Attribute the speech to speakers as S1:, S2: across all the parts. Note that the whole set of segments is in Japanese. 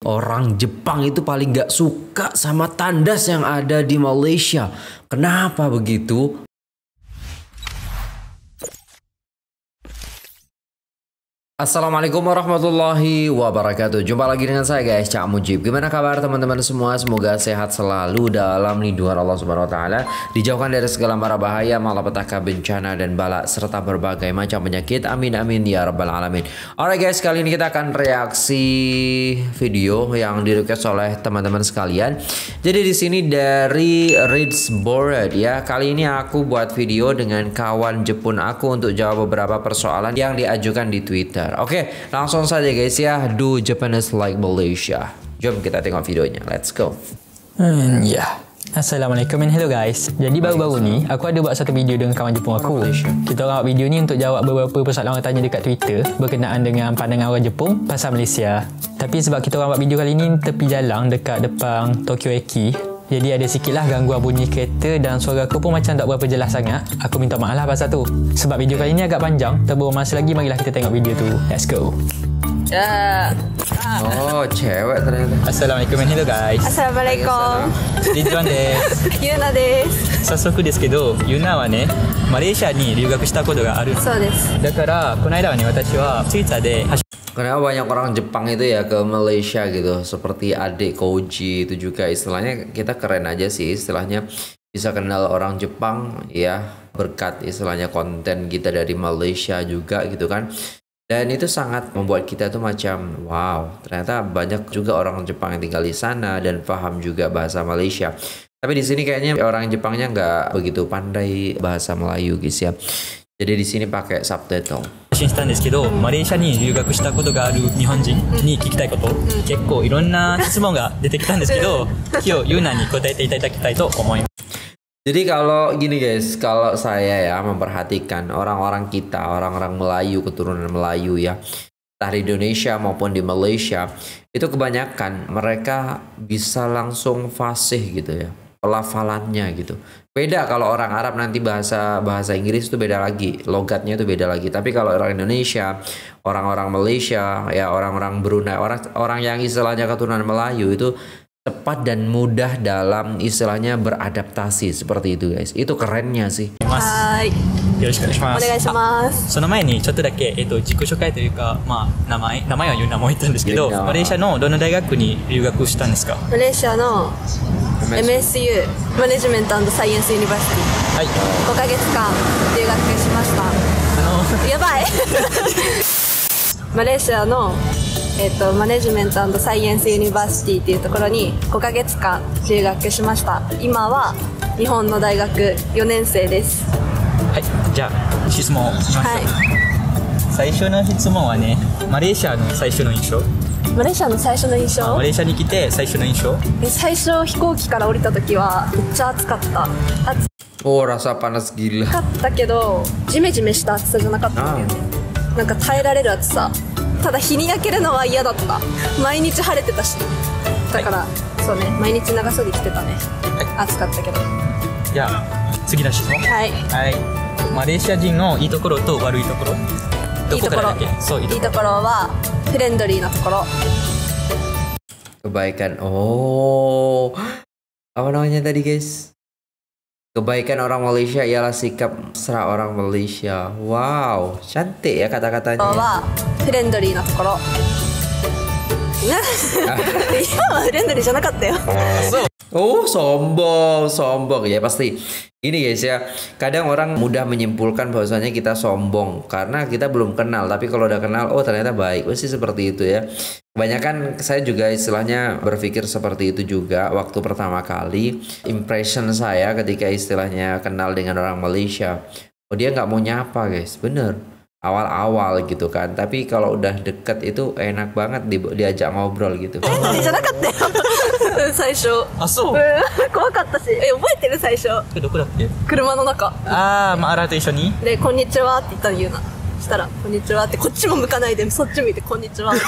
S1: orang Jepang itu paling gak suka sama tandas yang ada di Malaysia. Kenapa begitu? Assalamualaikum warahmatullahi wabarakatuh. Jumpa lagi dengan saya guys, Cak Mujib. Gimana kabar teman-teman semua? Semoga sehat selalu dalam lindungan Allah Subhanahu wa taala, dijauhkan dari segala mara bahaya, malapetaka, bencana dan bala serta berbagai macam penyakit. Amin amin ya rabbal alamin. Alright guys, kali ini kita akan reaksi video yang di-request oleh teman-teman sekalian. Jadi di sini dari Rich Bored ya. Kali ini aku buat video dengan kawan Jepun aku untuk jawab beberapa persoalan yang diajukan di Twitter. Oke, langsung saja guys ya. Do Japanese like Malaysia? Jom kita tengok videonya. Let's go.
S2: Ya. Assalamualaikum and hello guys. Jadi baru-baru ni aku ada buat satu video dengan kawan Jepun aku. Kita orang buat video ni untuk jawab beberapa persoalan orang tanya dekat Twitter berkenaan dengan pandangan orang Jepun pasal Malaysia. Tapi sebab kita orang buat video kali ni tepi jalan dekat depan Tokyo Eki, jadi ada sikit lah gangguan bunyi kereta dan suara aku pun macam tak berapa jelas sangat. Aku minta maaf lah pasal tu. Sebab video kali ni agak panjang, terbuang masa lagi, marilah kita tengok video tu. Let's go.
S1: Oh, cewek ternyata.
S2: Assalamualaikum and hello guys.
S3: Assalamualaikum.
S2: Ridwan desu.
S3: Yuna desu.
S2: 早速ですけど、ユナはね、マレーシアに留学したことがある。
S3: そうです。
S2: だから、この間はね、私はツイッターで
S1: Kenapa banyak orang Jepang itu ya ke Malaysia gitu, seperti adik Koji itu juga istilahnya kita keren aja sih istilahnya bisa kenal orang Jepang ya berkat istilahnya konten kita dari Malaysia juga gitu kan. Dan itu sangat membuat kita tuh macam wow, ternyata banyak juga orang Jepang yang tinggal di sana dan paham juga bahasa Malaysia. Tapi di sini kayaknya orang Jepangnya nggak begitu pandai bahasa Melayu guys ya. Jadi di sini pakai subtitle.
S2: 発信したんですけど、マレーシアに留学したことがある日本人に聞きたいこと、結構いろんな質問が出てきたんですけど、今日ユナに答えていただきたいと思います。
S1: Jadi kalau gini guys, kalau saya ya memperhatikan orang-orang kita, orang-orang Melayu, keturunan Melayu ya, entah di Indonesia maupun di Malaysia, itu kebanyakan mereka bisa langsung fasih gitu ya, pelafalannya gitu. Beda kalau orang Arab nanti bahasa Inggris itu beda lagi, logatnya itu beda lagi. Tapi kalau orang Indonesia, orang-orang Malaysia, ya orang-orang Brunei, orang yang istilahnya keturunan Melayu itu cepat dan mudah dalam istilahnya beradaptasi seperti itu guys. Itu kerennya sih.
S3: はい。
S2: よろしくお願いします。
S3: お願いします。
S2: その前にちょっとだけ自己紹介というか、まあ名前はユナも言ったんですけど、マレーシアのどの大学に留学したんですか？
S3: マレーシアの MSU マネジメント&サイエンスユニバーシティ、はい、5ヶ月間留学しました。やばい。マレーシアのマネジメント&サイエンスユニバーシティっていうところに5ヶ月間留学しました。今は日本の大学4年生です。
S2: はい、じゃあ質問します。はい。最初の質問はね、マレーシアの最初の印象。
S3: マレーシアの最初の印象。
S2: マレーシアに来て最初の印象。
S3: 最初飛行機から降りた時はめっちゃ暑かった。
S1: Oh, rasa panas gila。
S3: 暑かったけどジメジメした暑さじゃなかったんだよね。なんか耐えられる暑さ。ただ日に焼けるのは嫌だった。毎日晴れてたし。だから、はい、そうね、毎日長袖着てたね。はい、暑かったけど。
S2: じゃあ次の質問。はい。はい。マレーシア人のいいところと悪いところ。どこからだっけ？そう、いいところはフレンドリーなところ。
S1: Kebaikan. Oh, apa namanya tadi guys? Kebaikan orang Malaysia ialah sikap mesra orang Malaysia. Wow, cantik ya kata-katanya.
S3: フレンドリーなところ。今はフレンドリーじゃなかったよ。
S1: Oh, sombong ya pasti. Ini guys ya, kadang orang mudah menyimpulkan bahwasanya kita sombong karena kita belum kenal. Tapi kalau udah kenal, oh ternyata baik. Pasti seperti itu ya. Kebanyakan saya juga istilahnya berpikir seperti itu juga waktu pertama kali. Impression saya ketika istilahnya kenal dengan orang Malaysia, oh dia nggak mau nyapa guys, bener. Awal-awal gitu kan, tapi kalau udah deket itu enak banget diajak ngobrol gitu.
S3: じゃなかったよ。最初。
S2: あ、そう。
S3: 怖かったし。覚えてる最初。
S2: どこだっけ？
S3: 車の中。
S2: ああ、まあアラと一緒に。で、
S3: こんにちはって言ったの言うな。したらこんにちはってこっちも向かないでそっち向いてこんにちは。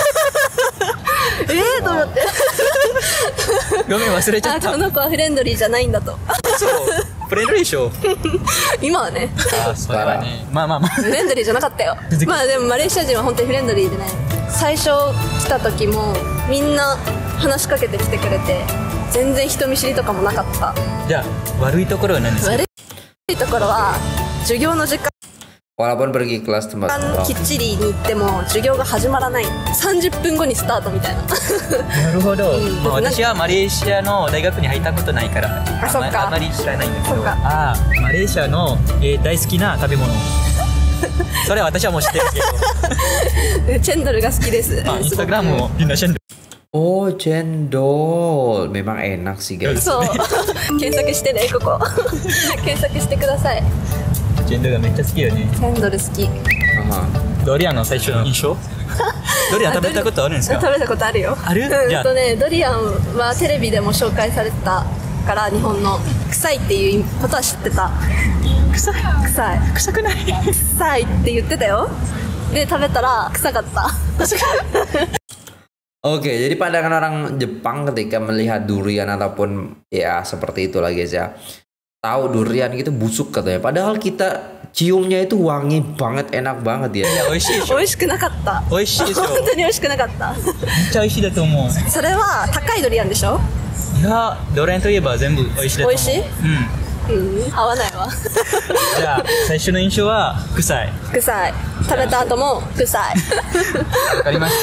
S3: と思って。
S2: ごめん忘れちゃった。
S3: この子はフレンドリーじゃないんだと。
S2: そう。フレンドリーでしょ。
S3: 今はね。
S2: あ、それはね。まあ。フ
S3: レンドリーじゃなかったよ。まあでもマレーシア人は本当にフレンドリーでね。 最初来た時もみんな話しかけてきてくれて、全然人見知りとかもなかった。
S2: じゃあ悪いところは何ですか？
S3: 悪いところは授業の時間
S1: Walaupun pergi kelas tempat
S3: きっちりに行っても授業が始まらない。30分後にスタートみたいな。
S2: なるほど、まあ、私はマレーシアの大学に入ったことないから
S3: そっか
S2: あまり知らないんだけど、
S3: そっか
S2: マレーシアの、大好きな食べ物それは私はもう知ってるけど
S3: チェンドルが好きです。
S2: インスタグラムもみんなチェンドル。
S1: Oh, cendol. Memang enak sih guys.
S3: そう検索してね、ここ検索してください。
S2: チェンドルがめっちゃ好きよね。
S3: チェンドル好き。
S2: ドリアンの最初の印象ドリアン食べたことあるんですか？
S3: 食べたことあるよ。
S2: ある？じゃあ
S3: ドリアンはテレビでも紹介されてたから日本の臭いっていうことは知ってた。
S2: 臭くない
S3: 臭いって言ってたよ。で食べたら臭かった。
S1: Oke, jadi pandangan orang Jepang ketika melihat durian ataupun ya seperti itulah guys ya. Tahu durian gitu busuk katanya. Padahal kita ciumnya itu wangi banget, enak banget ya.
S3: 美味しくなかった。
S2: 美味しいでしょ。
S3: 本当に美味しくなかった。
S2: めっちゃ美味しいだと思う。
S3: それは高いドリアンでしょ？
S2: いや、ドリアンといえば全部美味しいだと思う。
S3: 美味しい？合わないわ。
S2: じゃあ最初の印象は臭い。
S3: 食べた後も臭い。
S2: わかりました。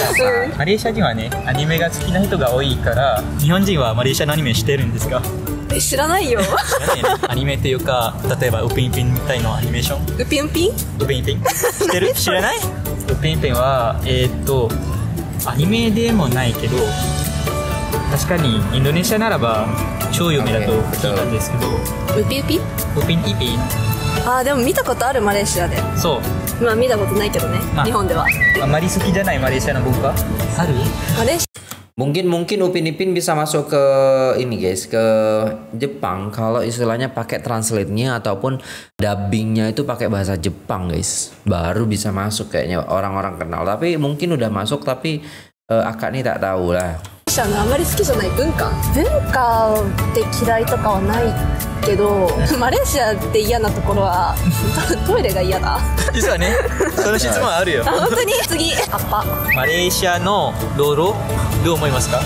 S2: マレーシア人はね、アニメが好きな人が多いから、日本人はマレーシアのアニメ知ってるんですか？
S3: 知らないよ。
S2: アニメっていうか、例えばウピンピンみたいなアニメーション。
S3: ウピンピン？
S2: ウピンピン。知ってる？知らない？ウピンピンはアニメでもないけど、確かにインドネシアならば超有名だと聞いたんですけど。
S3: ウピンピン？
S2: ウピンイピン。
S3: でも見たことある、マレーシアで。
S2: そう。
S3: まあ見たことないけどね、日本では。
S2: あまり好きじゃないマレーシアの文化ある？
S3: マレーシ
S1: Mungkin Upin Ipin bisa masuk ke ini guys, ke Jepang kalau istilahnya pakai translate-nya ataupun dubbingnya itu pakai bahasa Jepang guys, baru bisa masuk kayaknya orang-orang kenal. Tapi mungkin udah masuk tapi akak nih tak tahu lah.
S3: あまり好きじゃない文化って嫌いとかはないけど、マレーシアって嫌なところはトイレが嫌だ。
S2: 実はね、その質問あるよ。
S3: 本当に？次、葉っぱ。
S2: マレーシアの道路どう思いますか？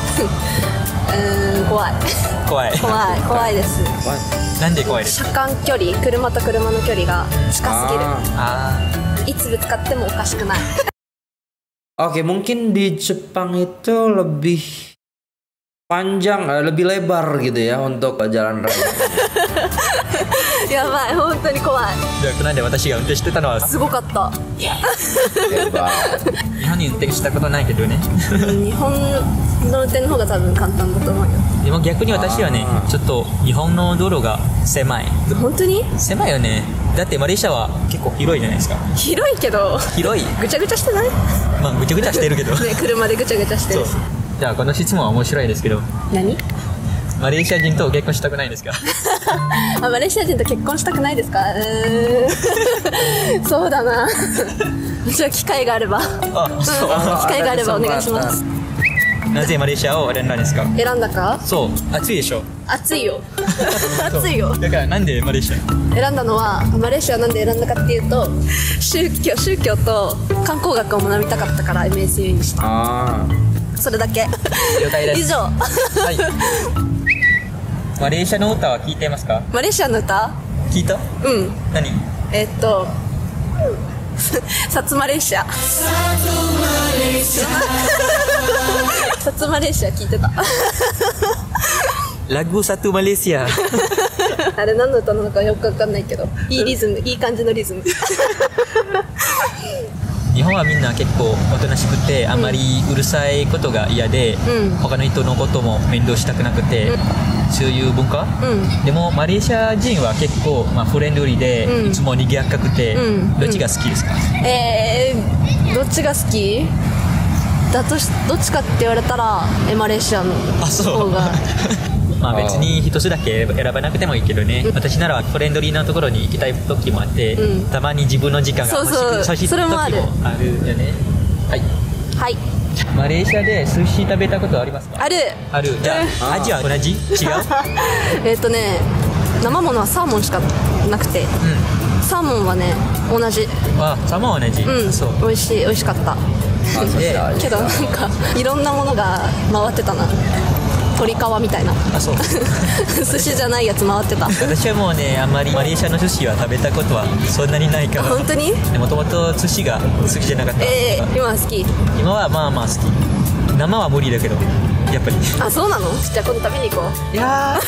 S3: 怖いです。
S2: なんで怖いですか？
S3: 車間距離、車と車の距離が近すぎる。いつぶつかってもおかしくない。
S1: Oke, mungkin di Jepang itu lebih panjang, lebih lebar gitu ya untuk jalan raya.
S3: やばい、本当に怖い。
S2: じゃあこの間私が運転してたのは
S3: すごかった。
S2: 日本に運転したことないけどね。
S3: 日本の運転の方が多分簡単だと思うよ。
S2: でも逆に私はね、ちょっと日本の道路が狭い。
S3: 本当に？
S2: 狭いよね。だってマレーシアは結構広いじゃないですか。
S3: 広いけど
S2: 広い。
S3: ぐちゃぐちゃしてない？
S2: まあぐちゃぐちゃしてるけど。
S3: ね、車でぐちゃぐちゃしてる。
S2: じゃあこの質問は面白いですけど。
S3: 何？
S2: マレーシア人と結婚したくないですか？
S3: マレーシア人と結婚したくないですか？そうだな。じゃあ機会があれば。機会があればお願いします。
S2: なぜマレーシアを選んだんですか？
S3: 選んだか？
S2: そう、暑いでしょ。
S3: 暑いよ。暑いよ。
S2: だからなんでマレーシア？
S3: 選んだのは、マレーシアなんで選んだかっていうと、宗教と観光学を学びたかったから MSU にした。それだけ。
S2: 了解です。
S3: 以上。
S2: はい。マレーシアの歌は聞いてますか？
S3: マレーシアの歌？
S2: 聞いた？
S3: うん。
S2: 何？
S3: サツマレーシア。サツマレーシア聞いてた。
S2: Lagu Satu Malaysia。
S3: あれ何の歌なのかよくわかんないけど、いいリズム、いい感じのリズム。
S2: 日本はみんな結構おとなしくて、あまりうるさいことが嫌で、他の人のことも面倒したくなくて、そういう文化、でもマレーシア人は結構、フレンドリーで、いつも賑やかくて、どっちが好きですか？
S3: どっちが好き？どっちかって言われたらマレーシアの方が。
S2: 別に一つだけ選ばなくてもいいけどね、私ならフレンドリーなところに行きたい時もあって、たまに自分の時間が欲しい時もあるよね。はい。マレーシアで寿司食べたことありますか？ある。じゃあ味は同じ？違う？
S3: 生ものはサーモンしかなくて、サーモンはね同じ。
S2: サーモンは同じ。
S3: そう。美味しかった。 けどなんかいろんなものが回ってたな。鶏皮みたいな。
S2: あ、そう。
S3: 寿司じゃないやつ回ってた。
S2: 私はもうね、あんまりマレーシアの寿司は食べたことはそんなにないから。
S3: 本当に？
S2: もともと寿司が好きじゃなかった。
S3: 今は好き？
S2: 今はまあまあ好き。生は無理だけど、やっぱり。
S3: あ、そうなの？じゃあ今度食べに行こう。
S2: いや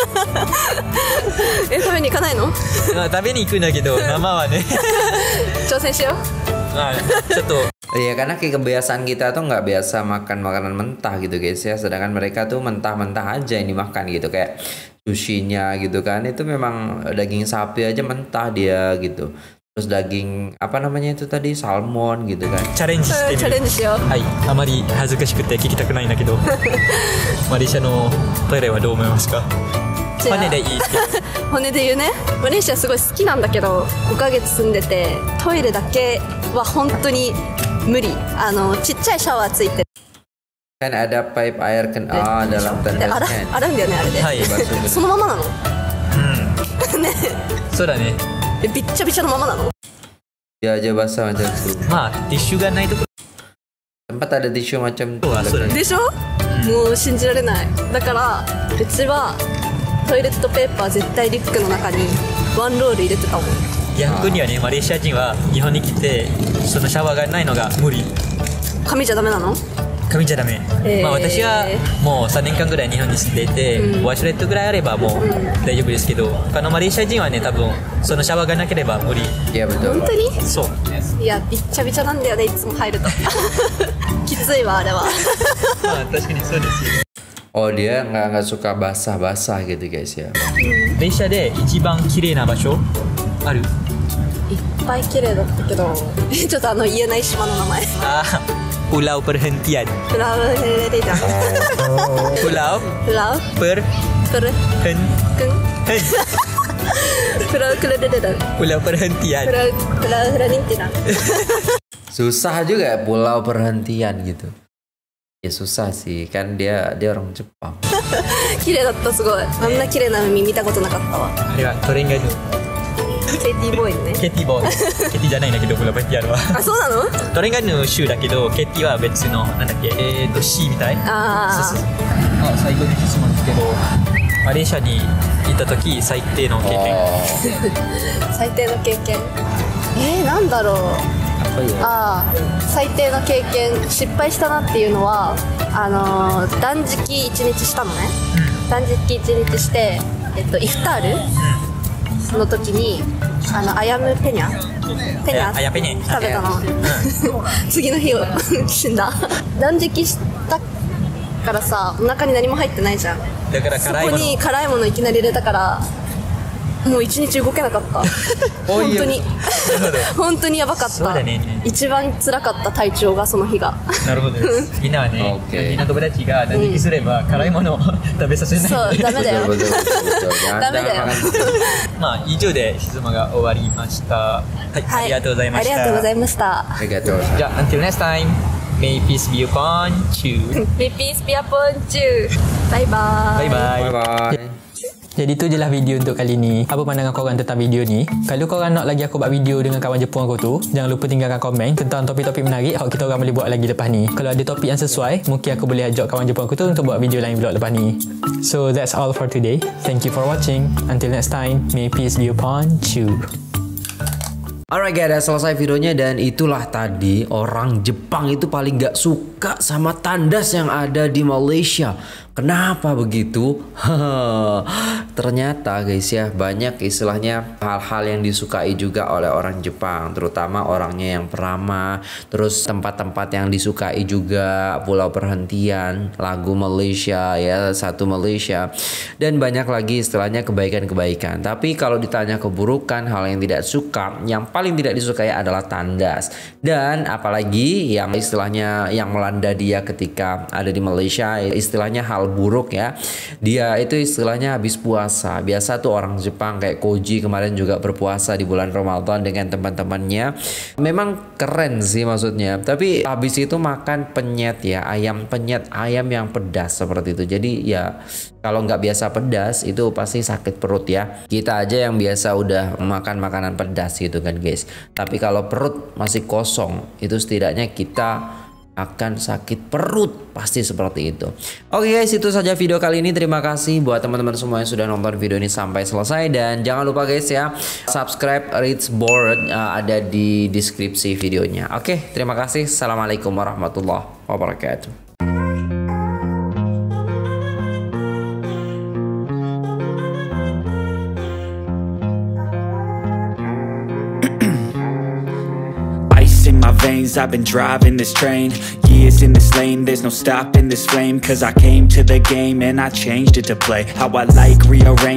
S3: 食べに行かないの？
S2: 食べに行くんだけど、生はね。
S3: 挑戦しよう。
S2: ちょっと。
S1: Ya karena kayak kebiasaan kita tuh nggak biasa makan makanan mentah gitu guys ya, sedangkan mereka tuh mentah-mentah aja ini makan gitu, kayak sushinya gitu kan, itu memang daging sapi aja mentah dia gitu, terus daging apa namanya itu tadi, salmon gitu kan.
S3: チャレンジしよう。
S2: はい、あまり恥ずかしくて聞きたくないんだけど、マレーシアのトイレはどう思いますか？骨でいいって。
S3: 骨で言うね。マレーシアすごい好きなんだけど、5ヶ月住んでてトイレだけは本当に無理。ちっちゃいシャワーついてる。
S1: Kan ada pipe air dalam tandasnya.
S3: 洗うんだよねあれで。
S2: はい。
S3: そのままなの？ね。
S2: そうだね。
S3: びっちゃびちゃのままなの？
S1: Ya aja basah macam itu.
S2: まあティッシュがないとこ。
S1: Tempat ada tisu macam itu.
S3: でしょ？もう信じられない。だからうちはトイレットペーパー絶対リュックの中にワンロール入れてたもん。
S2: 逆にはね、マレーシア人は日本に来てそのシャワーがないのが無理。
S3: 紙じゃダメなの？
S2: 紙じゃダメ。まあ私はもう3年間ぐらい日本に住んでいて、ウォシュレットぐらいあればもう大丈夫ですけど、他のマレーシア人はね、多分そのシャワーがなければ無理。
S1: いや、
S3: 本当に？
S2: そう。
S3: いや、びっちゃびちゃなんだよね、いつも入ると。きついわあれは。
S2: まあ確かにそうですよ。
S1: Oh dia nggak suka basah-basah gitu guys ya.
S2: 電車で一番綺麗な場所ある？
S3: いっぱい綺麗だったけど、ちょっと言えない島の名前。
S2: Pulau Perhentian.
S3: Pulau Perhentian.
S2: Pulau Perhentian.
S3: Pulau Perhentian.
S1: Susah juga ya, pulau perhentian gitu. Ya susah sih, kan dia orang Jepang.
S3: 綺麗だったすごい。あんな綺麗な海見たことなかったわ。
S2: あれはトレンガヌ。
S3: ケティボーイね。
S2: ケティボーイ。ケティじゃないんだけど、プラパティアルは。
S3: あ、そうなの？
S2: トレンガヌ州だけど、ケティは別の、なんだっけ、C みたい。そうそう。最後に質問ですけど、マレーシアに行った時、最低の経験。
S3: 最低の経験。なんだろう。最低の経験、失敗したなっていうのは、断食1日したのね。断食1日して、イフタールの時にアヤムペニャ食べたの。次の日死んだ。断食したからさ、お腹に何も入ってないじゃん。
S2: だから
S3: そこに辛いものいきなり入れたから、もう一日動けなかった。本当に本当にやばかった。一番辛かった体調がその日が。なるほど。みんなはね、みんな友達が断食すれば辛いものを食べさせない。そう、ダメだよ。ダメだよ。まあ以上で質問が終わりました。はい、ありがとうございました。ありがとうございました。じゃあ until next time, may peace be upon you. May peace be upon you. Bye bye. Bye bye.
S2: Jadi tu je lah video untuk kali ni. Apa pandangan korang tentang video ni? Kalau korang nak lagi aku buat video dengan kawan Jepun aku tu, jangan lupa tinggalkan komen tentang topik-topik menarik yang kita orang boleh buat lagi lepas ni. Kalau ada topik yang sesuai, mungkin aku boleh ajak kawan Jepun aku tu untuk buat video lain vlog lepas ni. So that's all for today. Thank you for watching. Until next time, may peace be upon you.
S1: Alright guys, selesai videonya dan itulah tadi orang Jepang itu paling gak suka sama tandas yang ada di Malaysia. Kenapa begitu? Ternyata guys ya, banyak istilahnya hal-hal yang disukai juga oleh orang Jepang, terutama orangnya yang peramah, terus tempat-tempat yang disukai juga, pulau perhentian, lagu Malaysia ya, satu Malaysia, dan banyak lagi istilahnya kebaikan-kebaikan. Tapi kalau ditanya keburukan, hal yang tidak suka, yang paling tidak disukai adalah tandas. Dan apalagi yang istilahnya yang melanda dia ketika ada di Malaysia, istilahnya hal buruk ya, dia itu istilahnya habis puasa. Biasa tuh orang Jepang kayak Koji kemarin juga berpuasa di bulan Ramadan dengan teman-temannya. Memang keren sih maksudnya, tapi habis itu makan penyet ya, ayam penyet, ayam yang pedas seperti itu. Jadi ya kalau nggak biasa pedas itu pasti sakit perut ya. Kita aja yang biasa udah makan makanan pedas gitu kan guys, tapi kalau perut masih kosong itu setidaknya kita akan sakit perut, pasti seperti itu. Oke guys, itu saja video kali ini. Terima kasih buat teman-teman semua yang sudah nonton video ini sampai selesai, dan jangan lupa guys ya, subscribe Rich Board, ada di deskripsi videonya. Oke, terima kasih. Assalamualaikum warahmatullahi wabarakatuh.
S4: In my veins, I've been driving this train, years in this lane, there's no stopping this flame, cause I came to the game and I changed it to play how I like, rearrange